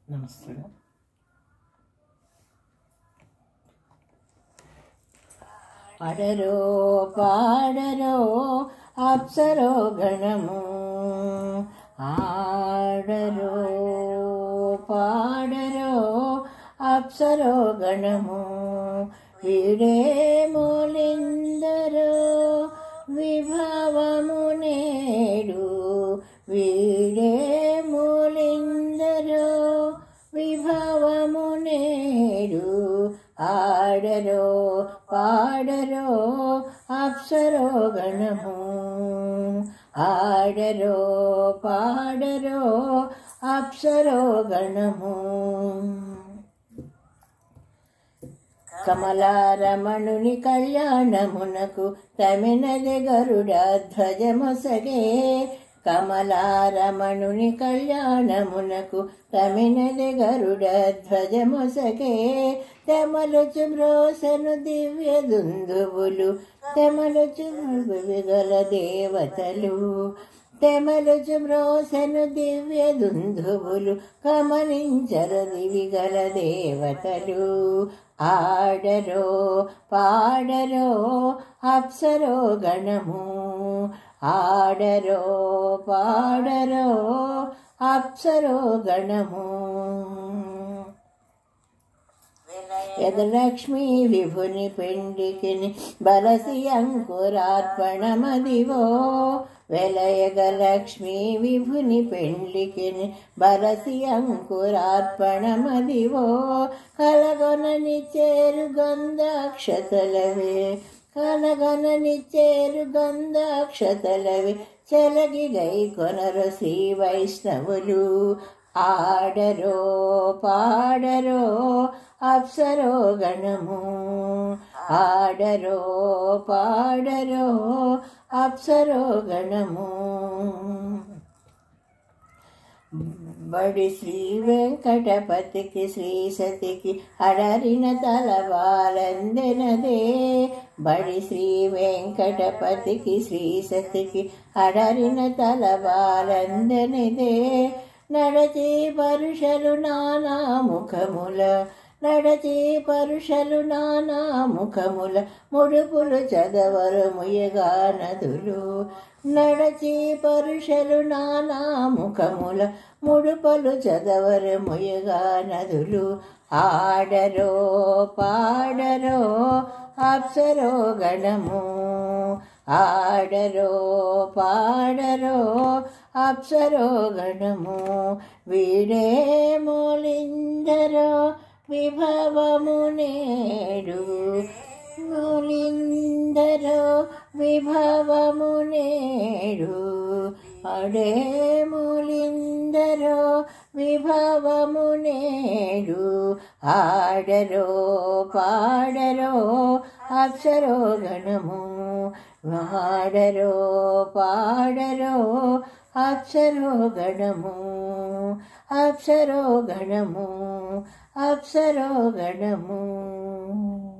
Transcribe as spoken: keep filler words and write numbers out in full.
నమస్తే. పాడరో పాడరో అప్సరో గణము, ఆడరో పాడరో అప్సరో గణము, వీడే మూలిందరో విభవము నేడు, వీడే మూలిందరో విభవము నేడు, ఆడరో పాడరో అప్సరో గణము, ఆడరో పాడరో అప్సరో గణము. కమలారమణుని కళ్యాణమునకు తమినది గరుడ ధ్వజమొసగే, కమలారమణుని కళ్యాణమునకు తమినది గరుడ ధ్వజమొసగే, తెమలుచు బ్రోసెను దివ్య దుందువులు, తెమలుచు విగల దేవతలు, తెమలుచు బ్రోసెను దివ్య దుందువులు, గమనించర దివిగల దేవతలు, ఆడరో పాడరో అప్సరో గణము, ఆడరో పాడరో అప్సరో గణము. యదలక్ష్మీ విభుని పెండికిని బలసి అంకురార్పణమదివో, వెలయగలక్ష్మీ విభుని పెండ్లికిని బలసి అంకురార్పణమదివో, కలగొనని చేరు గంధాక్షతలవే, కలగొనని చేరు గంధాక్షతలవే, చెలగి గై కొనరు శ్రీ వైష్ణవులు, ఆడరో పాడరో అప్సరో గణము, ఆడరో పాడరో అప్సరో గణము. బడి శ్రీ వెంకటపతికి శ్రీ సతికి అడరిన తలవాలందెనదే, బడి శ్రీ వెంకటపతికి శ్రీ సతికి అడరిన తలవాలందెనదే, నడచి పరుషలు నానా ముఖముల, నడచి పరుషలు నానా ముఖముల, ముడుపులు చదవరు ముయగా నదులు, నడచి పరుషలు నానా ముఖముల, ముడుపులు చదవరు ముయగా నదులు, ఆడరో పాడరో అప్సరో గణము, ఆడరో పాడరో అప్సరో గణము, వీడే మూలిందరో విభవము నేడు, మూలిందరో విభవము నేడు, అడే మూలిందరో విభవము నేడు, ఆడరో పాడరో అప్సరో గణము, ఆడరో పాడరో అప్సరో గణము, అప్సరో గణము, అప్సరో గణము.